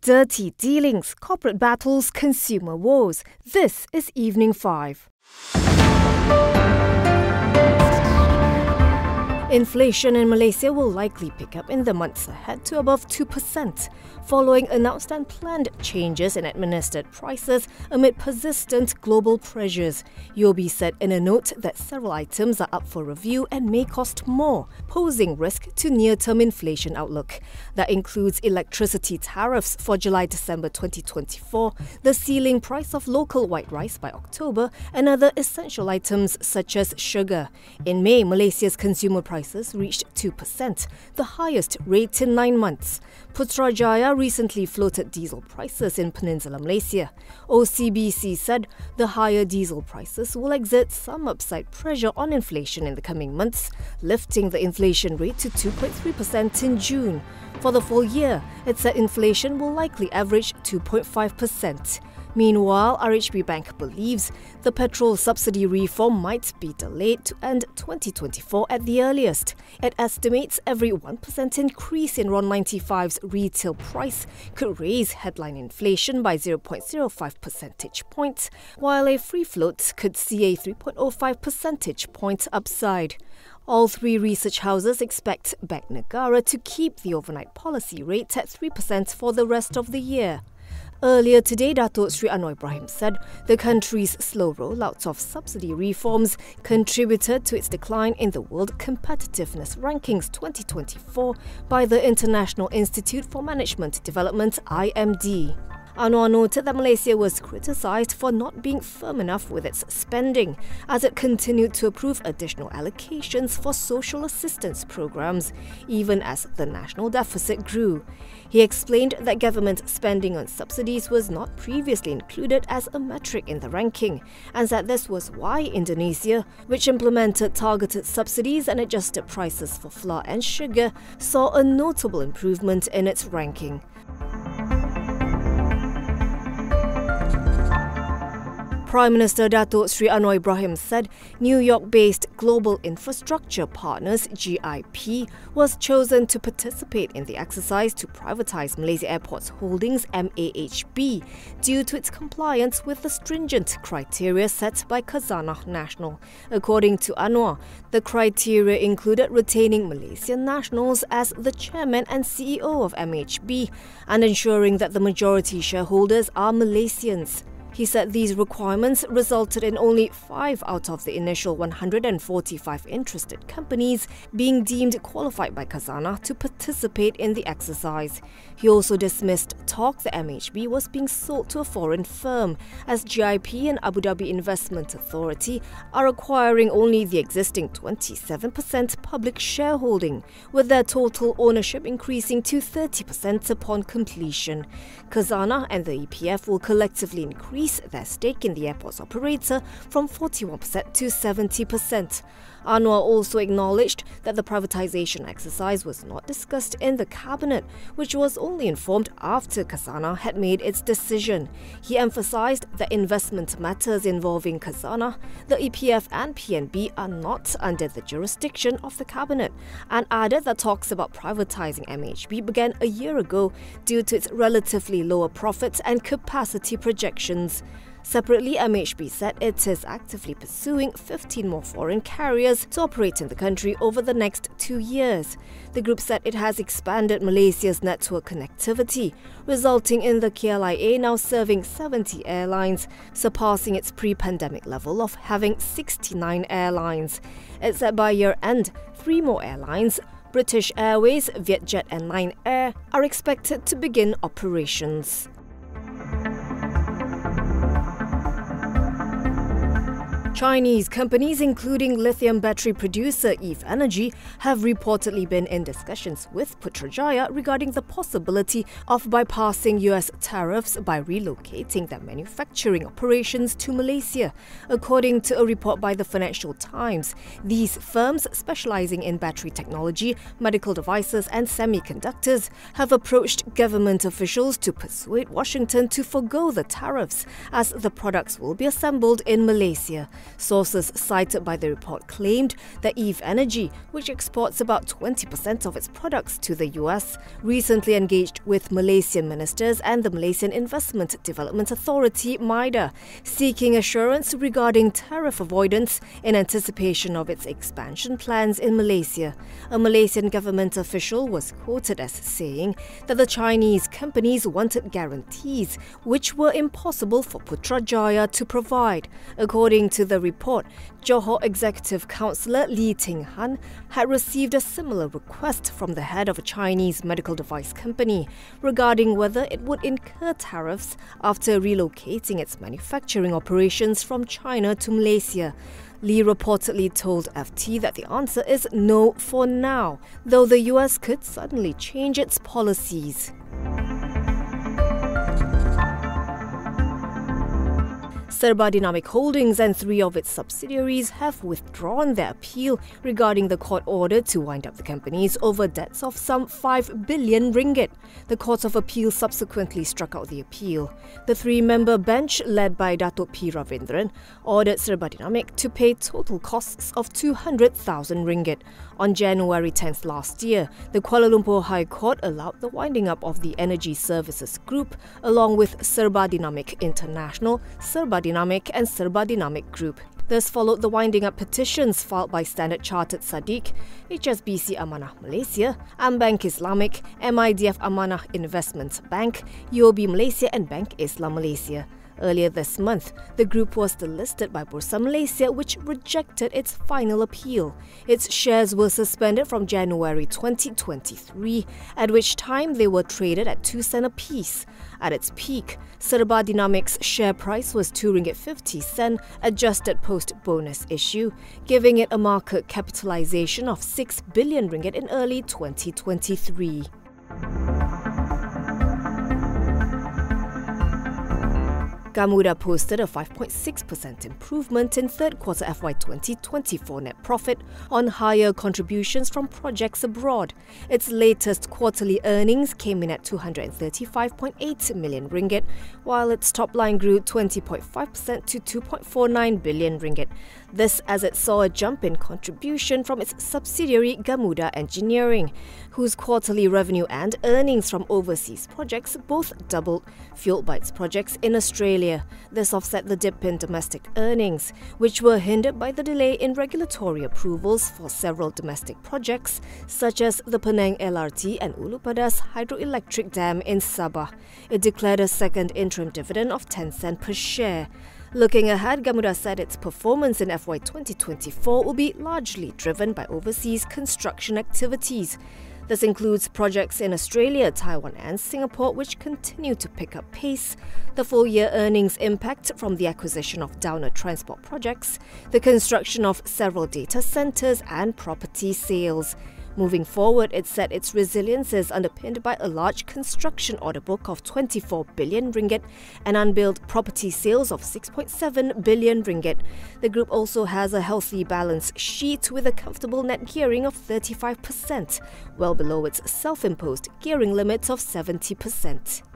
Dirty dealings, corporate battles, consumer wars. This is Evening 5. Inflation in Malaysia will likely pick up in the months ahead to above 2%, following announced and planned changes in administered prices amid persistent global pressures. UOB said in a note that several items are up for review and may cost more, posing risk to near-term inflation outlook. That includes electricity tariffs for July-December 2024, the ceiling price of local white rice by October, and other essential items such as sugar. In May, Malaysia's consumer prices reached 2%, the highest rate in 9 months. Putrajaya recently floated diesel prices in Peninsular Malaysia. OCBC said the higher diesel prices will exert some upside pressure on inflation in the coming months, lifting the inflation rate to 2.3% in June. For the full year, it said inflation will likely average 2.5%. Meanwhile, RHB Bank believes the petrol subsidy reform might be delayed to end 2024 at the earliest. It estimates every 1% increase in RON 95's retail price could raise headline inflation by 0.05 percentage points, while a free float could see a 3.05 percentage point upside. All three research houses expect Bank Negara to keep the overnight policy rate at 3% for the rest of the year. Earlier today, Datuk Sri Anwar Ibrahim said the country's slow rollout of subsidy reforms contributed to its decline in the World Competitiveness Rankings 2024 by the International Institute for Management Development (IMD). Anwar noted that Malaysia was criticised for not being firm enough with its spending, as it continued to approve additional allocations for social assistance programs, even as the national deficit grew. He explained that government spending on subsidies was not previously included as a metric in the ranking, and that this was why Indonesia, which implemented targeted subsidies and adjusted prices for flour and sugar, saw a notable improvement in its ranking. Prime Minister Datuk Sri Anwar Ibrahim said New York-based Global Infrastructure Partners (GIP) was chosen to participate in the exercise to privatise Malaysia Airports Holdings (MAHB) due to its compliance with the stringent criteria set by Khazanah Nasional. According to Anwar, the criteria included retaining Malaysian nationals as the chairman and CEO of MAHB and ensuring that the majority shareholders are Malaysians. He said these requirements resulted in only 5 out of the initial 145 interested companies being deemed qualified by Khazanah to participate in the exercise. He also dismissed talk that MHB was being sold to a foreign firm, as GIP and Abu Dhabi Investment Authority are acquiring only the existing 27% public shareholding, with their total ownership increasing to 30% upon completion. Khazanah and the EPF will collectively increase their stake in the airport's operator from 41% to 70%. Anwar also acknowledged that the privatisation exercise was not discussed in the cabinet, which was only informed after Khazanah had made its decision. He emphasised that investment matters involving Khazanah, the EPF and PNB are not under the jurisdiction of the cabinet, and added that talks about privatising MHB began a year ago due to its relatively lower profits and capacity projections. Separately, MHB said it is actively pursuing 15 more foreign carriers to operate in the country over the next 2 years. The group said it has expanded Malaysia's network connectivity, resulting in the KLIA now serving 70 airlines, surpassing its pre-pandemic level of having 69 airlines. It said by year-end, 3 more airlines, British Airways, Vietjet and Lion Air, are expected to begin operations. Chinese companies, including lithium battery producer Eve Energy, have reportedly been in discussions with Putrajaya regarding the possibility of bypassing US tariffs by relocating their manufacturing operations to Malaysia. According to a report by the Financial Times, these firms specializing in battery technology, medical devices and semiconductors have approached government officials to persuade Washington to forgo the tariffs, as the products will be assembled in Malaysia. Sources cited by the report claimed that Eve Energy, which exports about 20% of its products to the US, recently engaged with Malaysian ministers and the Malaysian Investment Development Authority (MAHB), seeking assurance regarding tariff avoidance in anticipation of its expansion plans in Malaysia. A Malaysian government official was quoted as saying that the Chinese companies wanted guarantees which were impossible for Putrajaya to provide. According to the report, Johor Executive Councillor Lee Ting Han had received a similar request from the head of a Chinese medical device company regarding whether it would incur tariffs after relocating its manufacturing operations from China to Malaysia. Lee reportedly told FT that the answer is no for now, though the US could suddenly change its policies. Serba Dinamik Holdings and 3 of its subsidiaries have withdrawn their appeal regarding the court order to wind up the companies over debts of some 5 billion ringgit. The Court of Appeal subsequently struck out the appeal. The 3-member bench, led by Datuk P. Ravindran, ordered Serba Dinamik to pay total costs of 200,000 ringgit. On January 10th last year, the Kuala Lumpur High Court allowed the winding up of the Energy Services Group along with Serba Dinamik International, Serba Dinamik and Serba Dinamik Group. This followed the winding up petitions filed by Standard Chartered Sadiq, HSBC Amanah Malaysia, Ambank Islamic, MIDF Amanah Investment Bank, UOB Malaysia and Bank Islam Malaysia. Earlier this month, the group was delisted by Bursa Malaysia, which rejected its final appeal. Its shares were suspended from January 2023, at which time they were traded at 2 cents apiece. At its peak, Serba Dinamik's share price was RM2.50 adjusted post-bonus issue, giving it a market capitalization of 6 billion ringgit in early 2023. Gamuda posted a 5.6% improvement in third quarter FY 2024 net profit on higher contributions from projects abroad. Its latest quarterly earnings came in at 235.8 million ringgit, while its top line grew 20.5% to 2.49 billion ringgit. This as it saw a jump in contribution from its subsidiary Gamuda Engineering, whose quarterly revenue and earnings from overseas projects both doubled, fueled by its projects in Australia. This offset the dip in domestic earnings, which were hindered by the delay in regulatory approvals for several domestic projects, such as the Penang LRT and Ulu Padas hydroelectric dam in Sabah. It declared a second interim dividend of 10 cents per share. Looking ahead, Gamuda said its performance in FY 2024 will be largely driven by overseas construction activities. This includes projects in Australia, Taiwan and Singapore, which continue to pick up pace, the full-year earnings impact from the acquisition of Downer Transport projects, the construction of several data centres and property sales. Moving forward, it said its resilience is underpinned by a large construction order book of 24 billion ringgit and unbilled property sales of 6.7 billion ringgit. The group also has a healthy balance sheet with a comfortable net gearing of 35%, well below its self-imposed gearing limit of 70%.